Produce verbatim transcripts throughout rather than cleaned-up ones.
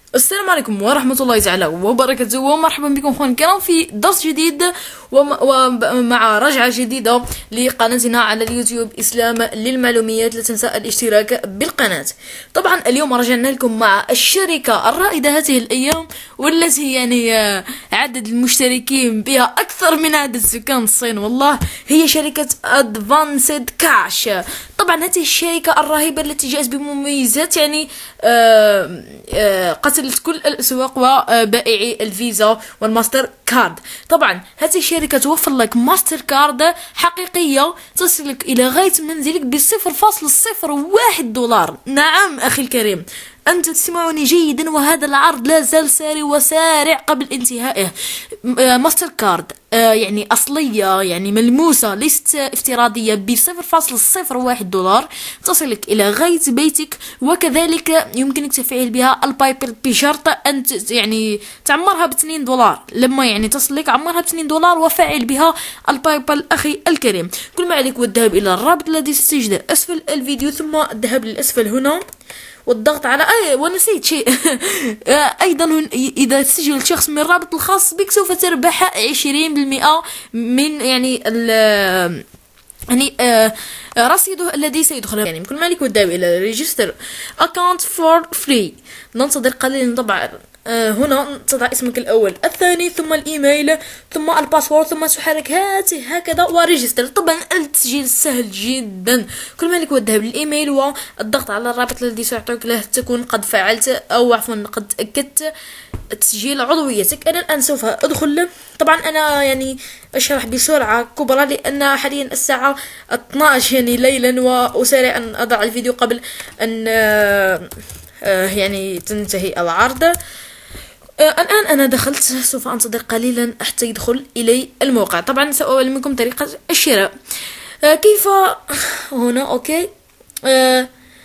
السلام عليكم ورحمة الله تعالى وبركاته، ومرحبا بكم اخوان الكرام في درس جديد ومع رجعة جديدة لقناتنا على اليوتيوب اسلام للمعلوميات. لا تنسى الاشتراك بالقناة. طبعا اليوم رجعنا لكم مع الشركة الرائدة هذه الايام، والتي يعني عدد المشتركين بها اكثر من عدد سكان الصين، والله هي شركة ادفانسد كاش. طبعا هذه الشركة الرهيبة التي جاءت بمميزات يعني آآ آآ قتلت كل الاسواق وبائعي الفيزا والماستر كارد. طبعا هذه الشركة توفر لك ماستر كارد حقيقية تصلك الى غاية منزلك بصفر فاصل صفر واحد دولار. نعم اخي الكريم، أنت تسمعني جيدا، وهذا العرض لا زال ساري وسارع قبل انتهائه. ماستر كارد يعني أصلية، يعني ملموسة، ليست افتراضية، بصفر فاصل صفر واحد دولار تصلك إلى غاية بيتك، وكذلك يمكنك تفعيل بها البايبل بشرط أن يعني تعمرها باثنين دولار. لما يعني تصلك عمرها باثنين دولار وفعل بها البايبل أخي الكريم. كل ما عليك هو الذهاب إلى الرابط الذي ستجد أسفل الفيديو، ثم الذهاب للأسفل هنا والضغط على اي ونسيت شيء ايضا اذا سجل شخص من الرابط الخاص بك سوف تربح عشرين بالمئة من يعني ال يعني آه رصيده الذي سيدخل. يعني كل ما عليك والذهاب الى ريجستر اكونت فور فري. ننتظر قليلا. طبعا آه هنا تضع اسمك الاول الثاني ثم الايميل ثم الباسورد، ثم تحرك هاته هكذا وريجستر. طبعا التسجيل سهل جدا. كل ما عليك هو الذهاب للايميل والضغط على الرابط الذي سيعطيك له تكون قد فعلت او عفوا قد اكدت تسجيل عضويتك. انا الان سوف ادخل. طبعا انا يعني اشرح بسرعه كبرى لان حاليا الساعه اثناشر يعني ليلا، واسارع ان اضع الفيديو قبل ان آه آه يعني تنتهي العرض. آه الآن أنا دخلت، سوف أنتظر قليلا حتى يدخل إلي الموقع. طبعا سأعلمكم طريقة الشراء. آه كيف هنا أوكي آه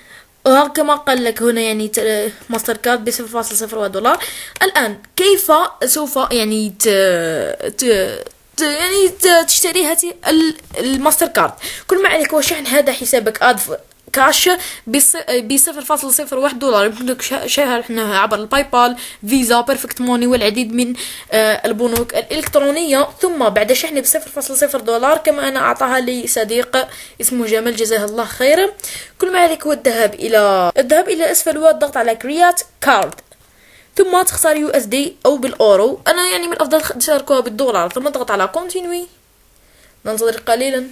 كما قال لك هنا يعني ماستر كارد بصفر فاصل صفر واحد دولار. الآن كيف سوف يعني ت... ت... ت... يعني تشتري هذه الماستر كارد؟ كل ما عليك هو شحن هذا حسابك أدف كاش بصفر فاصل صفر واحد دولار. يمكنك شحنها عبر الباي بال، فيزا، بيرفكت موني، والعديد من آه البنوك الإلكترونية. ثم بعد شحن بصفر فاصل صفر دولار، كما أنا أعطاها لي صديق اسمه جمال جزاه الله خيرا، كل ما عليك هو الذهاب إلى الذهاب إلى أسفل والضغط على كريات كارد، ثم تختار يو اس دي أو بالأورو. أنا يعني من الأفضل تشاركوها بالدولار. ثم تضغط على كونتينوي. ننتظر قليلا.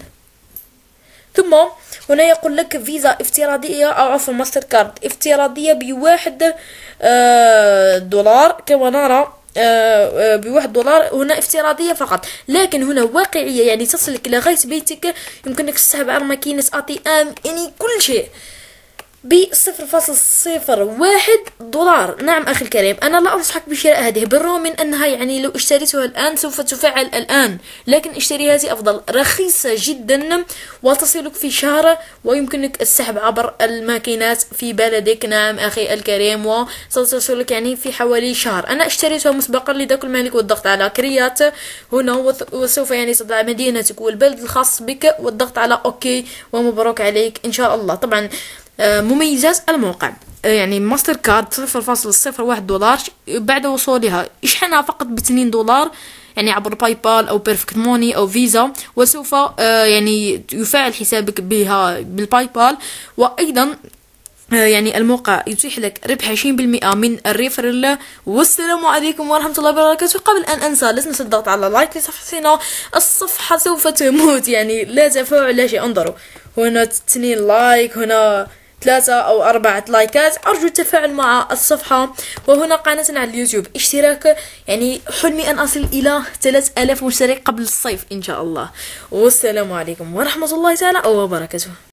ثم هنا يقول لك فيزا افتراضية أو عفوا ماستر كارد افتراضية بواحد آه دولار. كما نرى آه بواحد دولار هنا افتراضية فقط، لكن هنا واقعية يعني تصلك إلى غاية بيتك. يمكنك تسحب على ماكينة أ تي ام يعني كل شيء بصفر فاصل صفر واحد دولار. نعم أخي الكريم، أنا لا أنصحك بشراء هذه، بالرغم من أنها يعني لو اشتريتها الآن سوف تفعل الآن، لكن اشتري هذه أفضل، رخيصة جدا وتصلك في شهر، ويمكنك السحب عبر الماكينات في بلدك. نعم أخي الكريم، وستصلك يعني في حوالي شهر. أنا اشتريتها مسبقا، لذا كل ما عليك والضغط على كريات هنا، وسوف يعني تضع مدينتك والبلد الخاص بك والضغط على أوكي، ومبروك عليك إن شاء الله. طبعا مميزات الموقع يعني ماستر كارد صفر فاصل صفر واحد دولار، بعد وصولها اشحنها فقط باثنين دولار يعني عبر باي بال او بيرفكت موني او فيزا، وسوف يعني يفعل حسابك بها بالباي بال. وايضا يعني الموقع يتيح لك ربح عشرين بالمئة من الريفرال. والسلام عليكم ورحمة الله وبركاته. قبل أن أنسى لا تنسى الضغط على لايك لصفحتنا. الصفحة سوف تموت يعني لا تفاعل لا شيء. انظروا هنا اثنين لايك، هنا ثلاثة أو أربعة لايكات. أرجو التفاعل مع الصفحة. وهنا قناتنا على اليوتيوب اشتراك، يعني حلمي أن أصل إلى ثلاثة آلاف مشترك قبل الصيف إن شاء الله. والسلام عليكم ورحمة الله تعالى وبركاته.